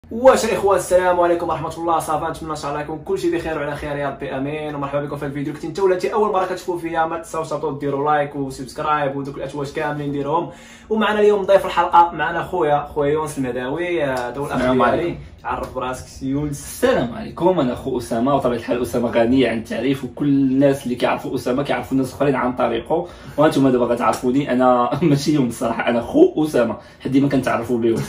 واش الاخوان، السلام عليكم ورحمه الله. صافا نتمنى ان شاء الله يكون كلشي بخير وعلى خير يا ربي، امين. ومرحبا بكم في الفيديو. كنت انت ولا انت اول مره كتشوفوا فيا، ما تنساوش ديروا لايك وسبسكرايب ودوك الاتواج كاملين ديروهم. ومعنا اليوم ضيف الحلقه، معنا خويا يونس المهداوي. هذا هو الاخ ديالي. عرف براسك يونس. السلام عليكم، انا اخو اسامه، وطبيعه الحال اسامه غني عن التعريف، وكل الناس اللي كيعرفوا اسامه كيعرفوا الناس الاخرين عن طريقه، وانتم دابا غتعرفوني انا ماشي يونس الصراحه، انا خو اسامه حد ديما كنتعرفوا بهم.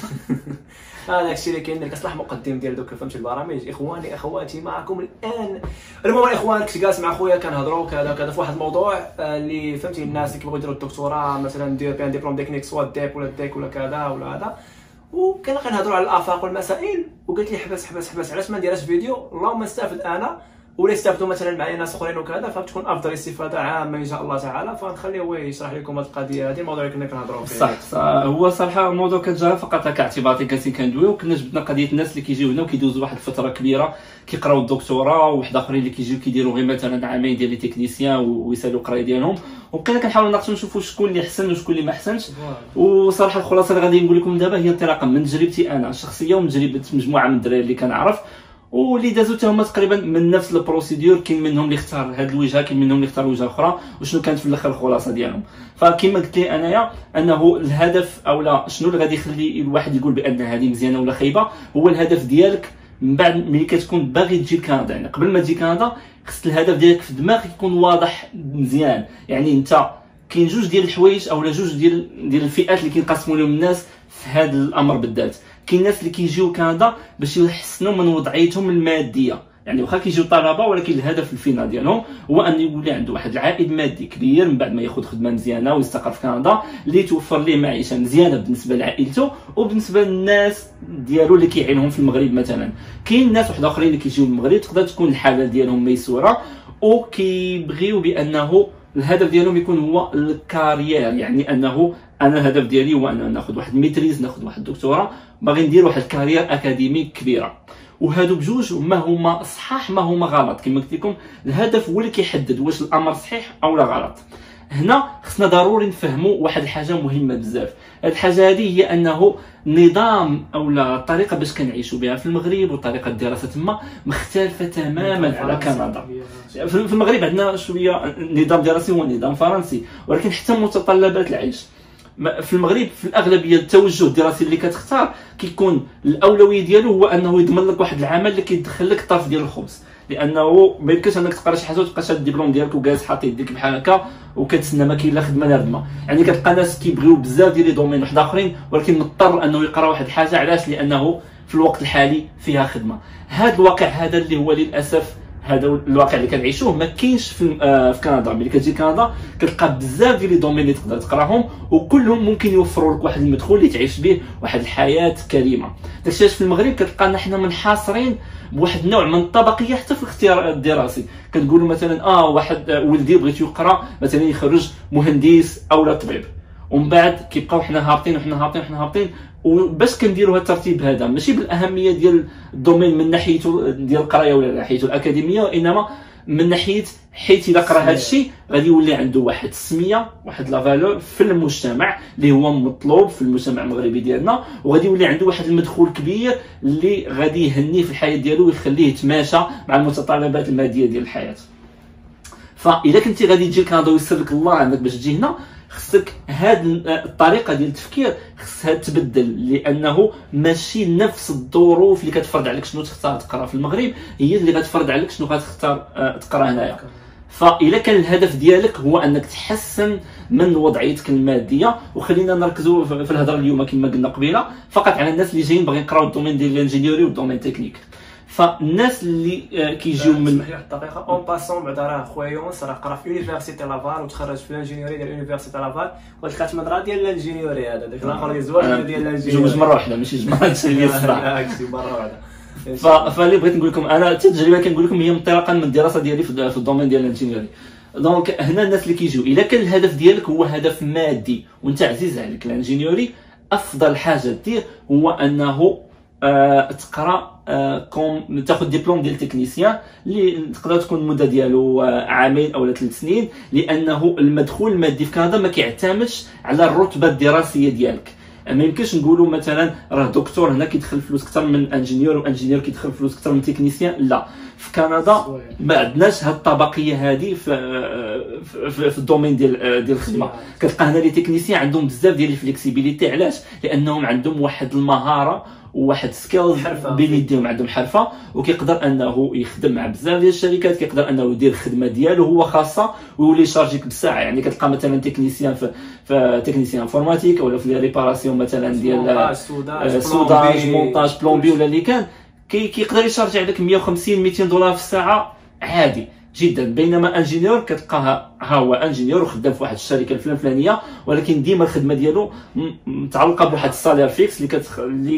هذاك الشيء اللي كاين. كتصلح مقدم ديال دوك فهمتي البرامج. اخواني اخواتي معكم الان. المهم الاخوان، كنت جالس مع خويا كنهضروا كذا في واحد الموضوع اللي فهمتي الناس اللي كيبغيو يديروا الدكتوراه مثلا، دير بان ديبلوم تكنيك سوا ديك ولا ديك ولا كذا ولا هذا، وكنا كنهضروا على الافاق والمسائل. وقلت لي حبس علاش ما نديرش فيديو، اللهم استافد انا ولا يستافدوا مثلا معايا ناس اخرين وكذا، فتكون افضل استفاده عامه ان شاء الله تعالى. فنخليه هو يشرح لكم هذه القضيه، هذه الموضوع اللي كنا كنهضروا فيه. صح هو صراحه الموضوع كان جا فقط كاعتباطي، كنسين كندويو، وكنا جبدنا قضيه الناس اللي كيجيو هنا وكيدوزوا واحد الفتره كبيره كيقراو الدكتوراه، وواحد اخرين اللي كيجيو كيديروا غير مثلا عامين ديال لي تكنيسيان ويسالوا القرايه ديالهم، وبقينا كنحاولوا نناقشوا نشوفوا شكون اللي احسن وشكون اللي ما احسنش. وصراحه الخلاصه اللي غادي نقول لكم دابا هي انطلاقا من تجربتي انا الشخصيه ومن تجربه مجموعه من الدراري اللي كنعرف واللي دازو حتى هما تقريبا من نفس البروسيدور. كاين منهم اللي اختار هذه الوجهه، كاين منهم اللي اختار وجهه اخرى، وشنو كانت في الاخر الخلاصه ديالهم. فكما قلت لي انايا انه الهدف او لا شنو اللي غادي يخلي الواحد يقول بان هذه مزيانه ولا خايبه، هو الهدف ديالك من بعد ملي كتكون باغي تجي لكندا. يعني قبل ما تجي كندا خص الهدف ديالك في دماغك يكون واضح مزيان. يعني انت كاين جوج ديال الحوايج او جوج ديال الفئات اللي كينقسموا لهم الناس في هذا الامر بالذات. كاين الناس اللي كيجيو كندا باش يحسنوا من وضعيتهم الماديه، يعني واخا كيجيو طلبه ولكن الهدف الفينال ديالهم هو ان يولي عنده واحد العائد مادي كبير من بعد ما ياخذ خدمه مزيانه ويستقر في كندا اللي توفر ليه معيشه مزيانه بالنسبه لعائلته وبالنسبه للناس ديالو اللي كيعينهم في المغرب مثلا. كاين ناس واحد اخرين اللي كيجيو من المغرب تقدر تكون الحاله ديالهم ميسوره وكيبغيو بانه الهدف ديالهم يكون هو الكارير، يعني انه انا الهدف ديالي هو ان ناخذ واحد الميتريز، ناخذ واحد الدكتوراه، باغي ندير واحد الكارير اكاديمي كبيره. وهادو بجوج ما هما صحاح ما هما غلط. كما قلت لكم الهدف هو اللي كيحدد واش الامر صحيح او لا غلط. هنا خصنا ضروري نفهموا واحد الحاجه مهمه بزاف. هاد الحاجه هذه هي انه النظام او لا الطريقه باش كنعيشوا بها في المغرب وطريقه الدراسه تما مختلفه تماما على كندا. في المغرب عندنا شويه نظام دراسي هو نظام فرنسي، ولكن حتى متطلبات العيش في المغرب في الاغلبيه التوجه الدراسي اللي كتختار كيكون الاولويه ديالو هو انه يضمن لك واحد العمل اللي كيدخل لك الطرف ديال الخبز، لانه ما يمكنش انك تقرا شي حاجه وتبقى شاد الدبلوم ديالك وجالس حاطط يديك بحال هكا وكتسنى ما كاين لا خدمه لا خدمه. يعني كتلقى ناس كيبغيو بزاف ديال لي دومين واحد اخرين ولكن مضطر انه يقرا واحد الحاجه. علاش؟ لانه في الوقت الحالي فيها خدمه. هذا الواقع هذا اللي هو للاسف هذا الواقع اللي كنعيشوه ما كاينش في كندا. ملي كتجي كندا كتلقى بزاف ديال لي دومين اللي تقدر تقراهم وكلهم ممكن يوفروا لك واحد المدخول اللي تعيش به واحد الحياه كريمه. داكشي في المغرب كتلقانا حنا منحاصرين بواحد النوع من الطبقيه حتى في الاختيار الدراسي. كتقولوا مثلا واحد ولدي بغيت يقرا مثلا يخرج مهندس او لا طبيب، ومن بعد كيبقاو حنا هابطين وباش كنديروا هذا الترتيب هذا ماشي بالاهميه ديال الدومين من ناحيته ديال القرايه ولا ناحيته الاكاديميه، وانما من ناحيه حيت الا قرا هذا الشيء غادي يولي عنده واحد السميه واحد لا فالور في المجتمع اللي هو مطلوب في المجتمع المغربي ديالنا، وغادي يولي عنده واحد المدخول كبير اللي غادي يهنيه في الحياه ديالو ويخليه يتماشى مع المتطلبات الماديه ديال الحياه. فاذا كنتي غادي تجي لكندا ويسر لك الله عندك باش تجي هنا، خصك هاد الطريقه ديال التفكير خصها تبدل، لانه ماشي نفس الظروف اللي كتفرض عليك شنو تختار تقرا في المغرب هي اللي غتفرض عليك شنو غتختار تقرا هنايا. فاذا كان الهدف ديالك هو انك تحسن من وضعيتك الماديه، وخلينا نركزوا في الهضره اليوم كما قلنا قبيله فقط على الناس اللي جايين باغيين يقراو الدومين ديال الانجينيوري والدومين تكنيك. فالناس اللي كيجيو من واحد الدقيقه اون باسون بعدا راه خويا يونس راه قرا في يونيفرسيتي لافال وتخرج في الانجينيوري ديال يونيفرسيتي لافال والخاتمه راه ديال الانجينيوري. هذا داك الاخر اللي زوج ديال الانجينيوري جوج مره واحده ماشي جمعه هادشي اللي الصراحه لا هادشي مره واحده. فاللي بغيت نقول لكم انا التجربه كنقول لكم هي انطلاقا من الدراسه ديالي في الدومين ديال الانجينيوري. دونك هنا الناس اللي كيجيو الا كان الهدف ديالك هو هدف مادي وانت عزيز عليك الانجينيوري، افضل حاجه دير هو انه تقرا تاخذ دبلوم ديال تكنيسيان اللي تقدر تكون المده ديالو عامين او 3 سنين، لانه المدخول المادي في كندا ما كيعتمدش على الرتبه الدراسيه ديالك. ما يمكنش نقولوا مثلا راه دكتور هنا كيدخل فلوس اكثر من انجينيور، وانجينيور كيدخل فلوس اكثر من تكنيسيان. لا، في كندا ما عندناش هاد الطبقيه هذه في الدومين ديال الخدمه. كتلقى هنا لي تكنيسيان عندهم بزاف ديال الفليكسيبيليتي. علاش؟ لانهم عندهم واحد المهاره وواحد سكيلز بين يديهم، عندهم حرفه، وكيقدر انه يخدم مع بزاف ديال الشركات، كيقدر انه يدير الخدمه ديالو هو خاصه ويولي يشارجيك بالساعه. يعني كتلقى مثلا تكنيسيان في تكنيسيان انفورماتيك ولا في لي ريباراسيون مثلا ديال سوداج مونتاج بلومبي ولا اللي كان كيقدر يشارجي عليك 150 200 دولار في الساعه عادي جدا. بينما انجينيور كتلقاه ها هو انجينيور وخدام في واحد الشركه الفلانيه، ولكن ديما الخدمه ديالو متعلقه بواحد السالير فيكس اللي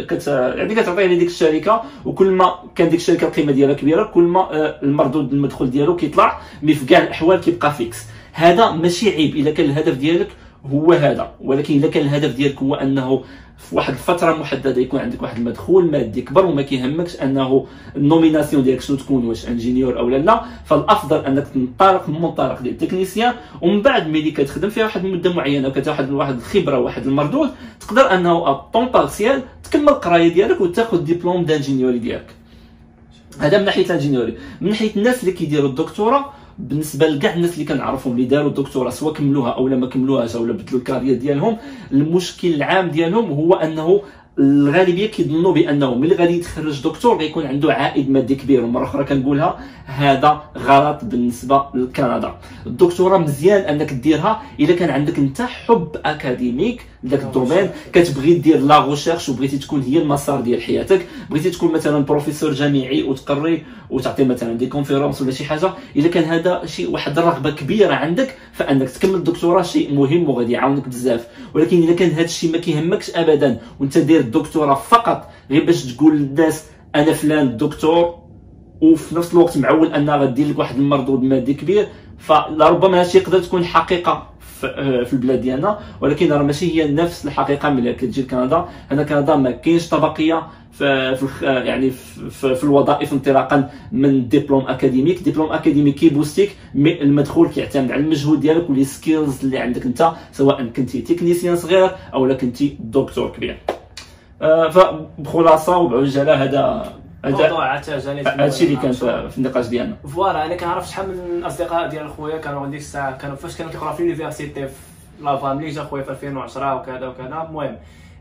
يعني كتعطيه لديك الشركه، وكل ما كان ديك الشركه القيمه ديالها كبيره كل ما المردود المدخول ديالو كيطلع، مي في كاع الاحوال كيبقى فيكس. هذا ماشي عيب الا كان الهدف ديالك هو هذا، ولكن الا كان الهدف ديالك هو انه في واحد الفتره محدده يكون عندك واحد المدخول مادي كبر وما كيهمكش انه النوميناسيون ديالك شنو تكون، واش انجينيور او لا، فالافضل انك تنطلق من منطلق ديال التكنيسيان، ومن بعد ملي كتخدم فيها واحد المده معينه وكتاخذ واحد الخبره وواحد المردود، تقدر انه الطون بارسيال تكمل القرايه ديالك وتاخذ ديبلوم دانجينيوري ديالك. هذا من ناحيه الانجينيوري. من ناحيه الناس اللي كيديروا الدكتوراه، بالنسبه لكاع الناس اللي كنعرفهم اللي داروا الدكتوراه سواء كملوها او ما كملوهاش او بدلوا الكارير ديالهم، المشكل العام ديالهم هو انه الغالبيه كيظنوا بانه ملي غادي يتخرج دكتور غيكون عنده عائد مادي كبير. ومره اخرى كنقولها هذا غلط بالنسبه لكندا. الدكتوراه مزيان انك ديرها الا كان عندك انت حب اكاديميك لذاك الدومين، كتبغي دير لا ريشيرش وبغيتي تكون هي المسار ديال حياتك، بغيتي تكون مثلا بروفيسور جامعي وتقري وتعطي مثلا دي كونفيرونس ولا شي حاجه، الا كان هذا شيء واحد الرغبه كبيره عندك فانك تكمل الدكتوراه شيء مهم وغادي يعاونك بزاف. ولكن الا كان هذا الشيء ما كيهمكش ابدا وانت داير الدكتوراه فقط غير باش تقول للناس انا فلان الدكتور، وفي نفس الوقت معول انها غدير لك واحد المردود مادي كبير، فلربما هادشي يقدر تكون حقيقه في البلاد ديالنا، ولكن راه ماشي هي نفس الحقيقه ملي كتجي لكندا. هنا كندا ما كاينش طبقيه في الوظائف انطلاقا من دبلوم اكاديميك. دبلوم اكاديميك كيبوستيك، مي المدخول كيعتمد على المجهود ديالك واللي سكيلز اللي عندك انت، سواء كنتي تكنيسيان صغير او لا كنتي دكتور كبير. فبخلاصه وبعجاله هذا موضوع عتاجاني هادشي اللي كان في النقاش ديالنا. فوالا انا كنعرف شحال من الاصدقاء ديال خويا كانوا ديك الساعه كانوا فاش كانوا كيقراو في لونيفرسيتي في لا فاملي، جا خويا في 2010 وكذا وكذا. المهم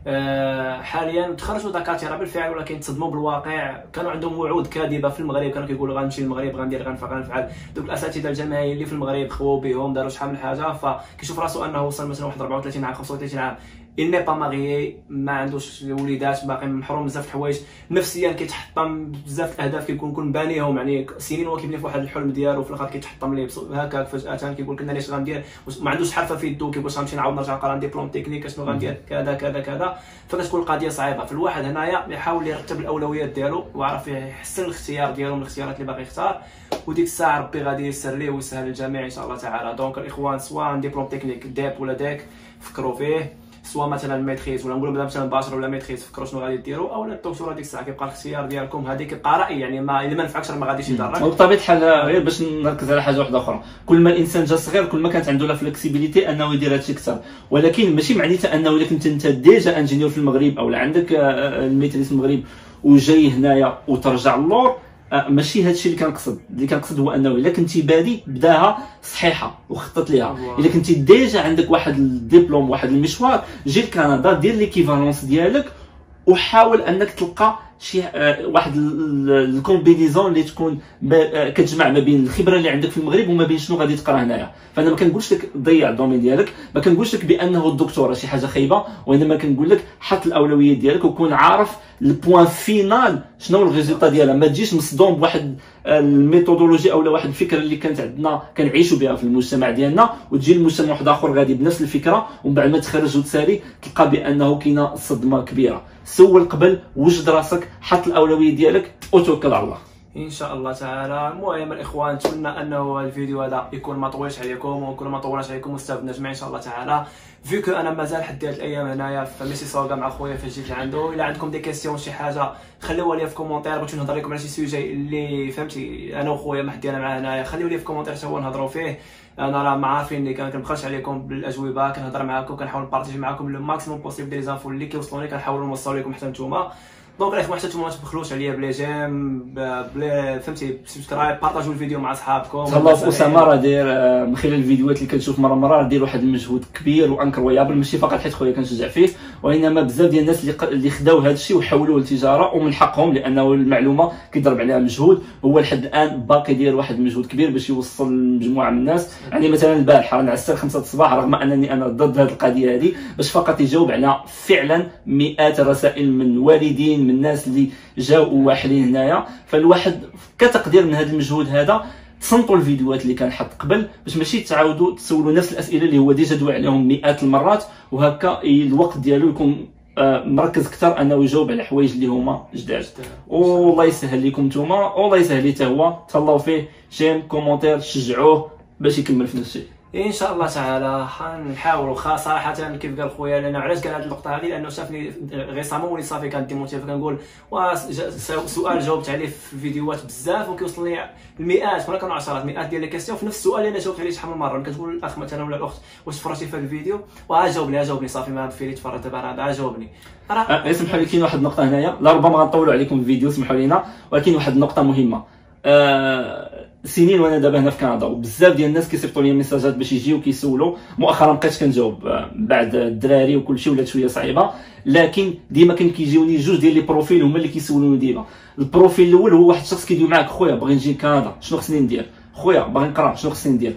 حاليا تخرجوا دكاتره بالفعل، ولكن تصدموا بالواقع. كانوا عندهم وعود كاذبه في المغرب، كانوا كيقولوا غنمشي للمغرب غندير غنفعل غنفعل. دوك الاساتذه الجامعيين اللي في المغرب خواو بهم داروا شحال من حاجه، فكيشوف راسو انه وصل مثلا واحد 34 عام 35 عام il n'est pas marié، ما عندوش وليدات، باقي محروم بزاف د الحوايج، نفسيا كيتحطم بزاف الاهداف كيكون بانيهم، يعني سنين هو كيبني في واحد الحلم ديالو وفي الاخر كيتحطم ليه هكاك فجاه. كيقول لك انا علاش غندير، ما عندوش حرفه في يدو، كيقول غنمشي نعاود نرجع نقرا ديبلوم تكنيك شنو غندير كذا كذا كذا. فكتكون القضيه صعيبه. فالواحد هنايا يحاول يرتب الاولويات ديالو ويعرف يحسن الاختيار ديالو من الاختيارات اللي باغي يختار، وديك الساعه ربي غادي ييسر ليه ويسهل الجميع ان شاء الله تعالى. دونك الاخوان سواء ديبلوم تكنيك ديب ولا ديك فكروا فيه، سواء مثلا ميتريز ولا نقولوا مثلا باشر ولا ميتريز فكروا شنو غادي ديروا، او الدكتوراه ديك الساعه كيبقى الاختيار ديالكم. هذيك كيبقى راي، يعني ما الا ما نفعكش راه ما غاديش يضرك. وبطبيعه الحال غير باش نركز على حاجه واحده اخرى، كل ما الانسان جا صغير كل ما كانت عنده لا فلكسيبيليتي انه يدير هادشي اكثر، ولكن ماشي معناتها انه الا كنت انت ديجا انجينيور في المغرب او عندك الميتريز في المغرب وجاي هنايا وترجع للور، ماشي هادشي اللي كنقصد هو انه الا كنتي بادي بداها صحيحه وخطط ليها. الا كنتي ديجا عندك واحد الدبلوم واحد المشوار، جي لكندا دير ليكيفالونس ديالك وحاول انك تلقى شي واحد الكومبينيزون اللي تكون كتجمع ما بين الخبره اللي عندك في المغرب وما بين شنو غادي تقرا هنايا. فانا ما كنقولش لك ضيع الدومين ديالك، ما كنقولش لك بانه الدكتوراه شي حاجه خايبه، وانما كنقول لك حط الاولويات ديالك وكون عارف البوان فينال شنو الريزلتا ديالها. ما تجيش مصدوم بواحد الميثودولوجي او واحد الفكره اللي كانت عندنا كنعيشوا بها في المجتمع ديالنا، وتجي المجتمع واحد اخر غادي بنفس الفكره، ومن بعد ما تخرج وتسالي تلقى بانه كاينه صدمه كبيره. سول قبل، وجد راسك، حط الاولويه ديالك وتوكل على الله. ان شاء الله تعالى. المهم الاخوان، نتمنى انه الفيديو هذا يكون ما طويلش عليكم ويكون ما طولناش عليكم واستفدنا جميع ان شاء الله تعالى. فيكو انا مازال حد هاد الايام هنايا في ميسيسوغا مع خويا فاش جيت لعندو. الا عندكم دي كيسيون شي حاجه خليوها لي في كومونتير، بغيت نهضر لكم على شي سوجي اللي فهمتي انا وخويا ما حد معاه هنايا، خليوه لي في كومونتير حتى هو نهضروا فيه. انا راه ما عارفين اللي كنبخلش عليكم بالاجوبه، كنهضر معاكم، كنحاول نبارطاجي معاكم لو ماكسيموم بوسيبل دي زانفو اللي كيوصلوني، كنحاول نوصل لكم حتى نتوما. دونك الاخوان حتى نتوما ما تبخلوش عليا بلي جيم بلي فهمتي سبسكرايب، بارطاجيو الفيديو مع صحابكم. تهلاو في اسامه راه داير من خلال الفيديوهات اللي كنشوف مره دير واحد المجهود كبير وانكرويابل، ماشي فقط حيت خويا كنشجع فيه، وانما بزاف ديال الناس اللي خداو هذا الشيء وحولوه للتجاره، ومن حقهم لانه المعلومه كيضرب عليها مجهود. هو لحد الان باقي يدير واحد المجهود كبير باش يوصل لمجموعه من الناس. يعني مثلا البارحه نعسر 5 الصباح رغم انني انا ضد هذه القضيه هذه، باش فقط يجاوب على فعلا مئات الرسائل من والدين، من الناس اللي جاوا واحدين هنايا. فالواحد كتقدير من هذا المجهود هذا تصنتوا الفيديوهات اللي كان حط قبل باش ماشي تعاودوا تسولوا نفس الاسئله اللي هو ديجا دوى عليهم مئات المرات، وهكا الوقت ديالو يكون مركز اكثر انه يجاوب على حوايج اللي هما جداد. والله يسهل لكم نتوما، والله يسهل لي حتى هو. تهلاو فيه، جيم، كومونتير، شجعوه باش يكمل في نفس الشيء ان شاء الله تعالى. حنحاولوا صراحه كيف قال خويا، لان علاش قال هذه النقطه هذه، لانه شافني غيصامون ولي صافي كان ديموتيف، كنقول سؤال جاوبت عليه في فيديوهات بزاف وكيوصلني المئات ولا كانوا عشرات مئات ديال لي كيسيون في نفس السؤال اللي انا جاوبت عليه شحال من مره. كتقول الاخ مثلا ولا الاخت واش تفرجتي في هذا الفيديو جاوبني صافي ما في لي تفرج دابا راه جاوبني. اسمحوا لي كاين واحد النقطه هنايا، لا ربما غنطولوا عليكم الفيديو، اسمحوا لينا، ولكن واحد النقطه مهمه. سنين وانا دابا هنا في كندا وبزاف ديال الناس كيصيفطوا لي ميساجات باش يجيو كيسولوا. مؤخرا مابقيتش كنجاوب بعد الدراري وكلشي ولات شويه صعيبه، لكن ديما كان كيجيوني جوج ديال لي بروفيل هما اللي كيسولوني ديما. البروفيل الاول هو واحد الشخص كيدوي معاك: خويا باغي نجي لكندا شنو خصني ندير؟ خويا باغي نقرا شنو خصني ندير؟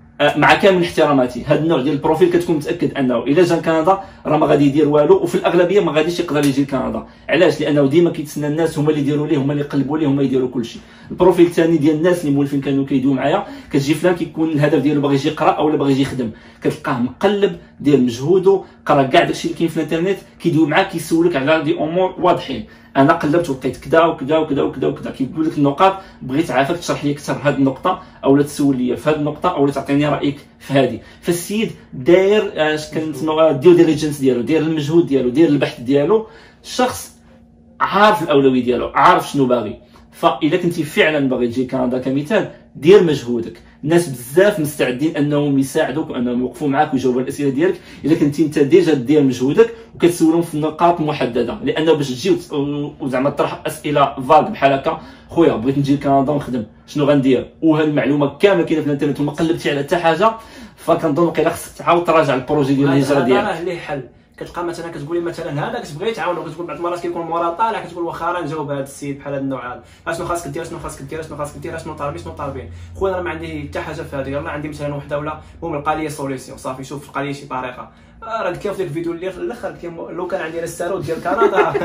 مع كامل احتراماتي هذا النوع ديال البروفيل كتكون متاكد انه الا جا لكندا راه ما غادي يدير والو، وفي الاغلبيه ما غاديش يقدر يجي لكندا. علاش؟ لانه ديما كيتسنى الناس هما اللي يديروا ليه، هما اللي يقلبوا ليه، هما يديروا كلشي. البروفيل الثاني ديال الناس اللي مولفين كانوا كيدويو معايا، كتجي فلان كيكون الهدف ديالو باغي يجي يقرا اولا باغي يجي يخدم، كتلقاه مقلب ديال مجهوده، قرا كاع داكشي اللي كاين في الانترنت، كيدوي معاك كيسولك على دي امور واضحين. انا قلبت ولقيت كذا وكذا وكذا وكذا وكذا، كيقول لك النقاط، بغيت عافاك تشرح لي اكثر هذه النقطه اولا تسول لي في هذه النقطه اولا تعطيني رايك في هذه. فالسيد داير اش كنتسموا دير ديليجنس ديالو، داير المجهود ديالو، داير البحث ديالو. الشخص عارف الاولويه ديالو، عارف شنو باغي. فاذا كنتي فعلا باغي تجي كندا كمثال، دير مجهودك. الناس بزاف مستعدين انهم يساعدوك وانهم يوقفوا معاك ويجاوبوا على الاسئله ديالك اذا كنتي انت ديجا دير مجهودك وكتسولهم في نقاط محدده. لانه باش تجي وزعما تطرح اسئله فاغ بحال هكا: خويا بغيت نجي لكندا ونخدم شنو غندير؟ وهاد المعلومه كامله كاينه في الانترنت وما قلبتي على حتى حاجه، فكنظن وقيلا خصك تعاود تراجع البروجي ديال الهجره ديالك. راه ليه حل. كتلقى مثلا كتقولي مثلا هذا كتبغي تعاونو، كتقول بعض المرات كيكون مورا طالع كتقول واخا راه نجاوب هذا السيد بحال هذا النوع هذا، شنو خاصك دير شنو خاصك دير شنو خاصك دير شنو طالبين. خويا انا ما عندي حتى حاجه في هذه، يلاه عندي مثلا وحده ولا المهم لقى لي سوليسيون صافي. شوف لقى لي شي طريقه، راه قلت لك في الفيديو اللي في الاخر لو كان عندي الساروت ديال كندا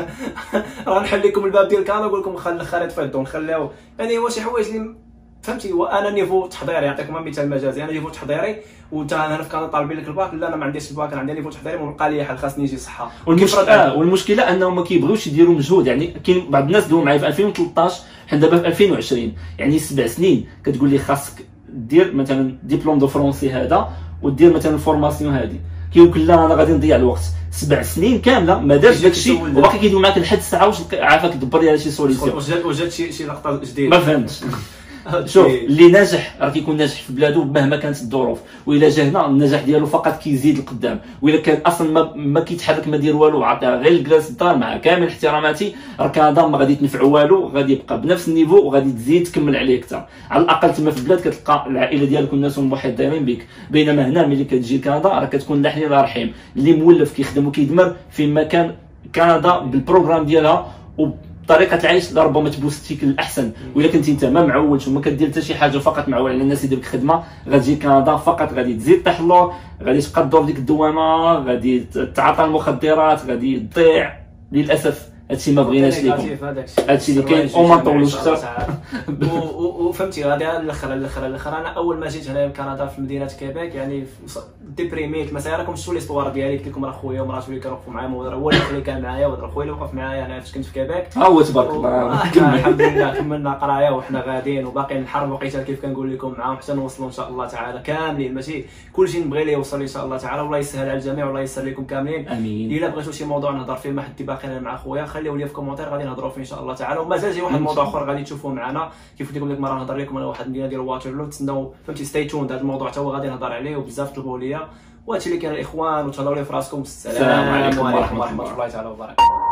راه نحل لكم الباب ديال كندا ونقول لكم الخريط فدو نخليو. يعني هو شي حوايج اللي فهمتي. وانا نيفو تحضيري، يعطيكم مثال مجازي، انا نيفو تحضيري وتا انا في كندا طالبين لك الباك، لا انا ما عنديش الباك، انا عندي نيفو تحضيري ولقى لي حل خاصني نجي صحه. والمشكله انهم ما كيبغيوش يديروا مجهود. يعني كاين بعض الناس دووا معايا في 2013 حنا دابا في 2020، يعني 7 سنين كتقول لي خاصك دير مثلا ديبلوم دو فرونسي هذا ودير مثلا الفورماسيون هذه، كيقول لا انا غادي نضيع الوقت. 7 سنين كامله ما دارش داكشي وباقي كيدوي معاك لحد الساعه واش عافاك تدبر لي على شي سوليسيون. وجات شي لقطه جديده ما فهمتش. شوف اللي ناجح راه كيكون ناجح في بلادو مهما كانت الظروف، والا جا هنا النجاح ديالو فقط كيزيد لقدام. والا كان اصلا ما كيتحرك ما دير والو، عطيها غير الجلاس الدار مع كامل احتراماتي، راه كندا ما غادي تنفعو والو، غادي يبقى بنفس النيفو وغادي تزيد تكمل عليه اكثر. على الاقل تما في البلاد كتلقى العائله ديالك والناس محيطين بك، بينما هنا ملي كتجي لكندا راه كتكون لا حنين لا رحيم، اللي مولف كيخدم وكيدمر في مكان كندا بالبروغرام ديالها طريقه العيش ربما تبوستيك الاحسن. وإلا كنتي انت ما معولش وما كدير حتى شي حاجه فقط معول على الناس يدير لك خدمه، غتجي كندا فقط غادي تزيد تحلور، غادي تبقى تدور ديك الدوامه، غادي تعاطى المخدرات، غادي تضيع للاسف هادشي ما بغيناش ليكم، هادشي اللي كاين وما نطولوش اكثر. وفهمتي غادي الاخر انا اول ما جيت هنايا لكندا في مدينه كيبيك يعني ديبريميت ما سيراكمش شو ليستوار ديالي، قلت لكم راه خويا ومراتو اللي كيوقفوا معايا، هو اللي كان معايا وراه خويا اللي وقف معايا انا فاش كنت في كيبيك. هو تبارك الله الحمد لله كملنا قرايه وحنا غاديين وباقي نحارب وقيته كيف كنقول لكم معاهم حتى نوصلوا ان شاء الله تعالى كاملين، ماشي كلشي نبغي ليه يوصل ان شاء الله تعالى، والله يسهل على الجميع والله يسر لكم كاملين. امين. الا بغيتوا شي موضوع نهضر فيه ما حد باقي مع خويا خليوه لي في كومونتير غادي نهضروا فيه ان شاء الله تعالى، ومازال شي واحد موضوع اخر غادي تشوفوه معنا كيف قلت لكم ديك المره نهضر لكم انا واحد المدينه ديال واترلو، تسناو فهمتي ستي تون هذا الموضوع حتى هو غادي نهضر عليه وبزاف طلبوا ليا، وهادشي اللي كان الاخوان وتهضروا لي في راسكم. السلام عليكم ورحمه الله تعالى وبركاته.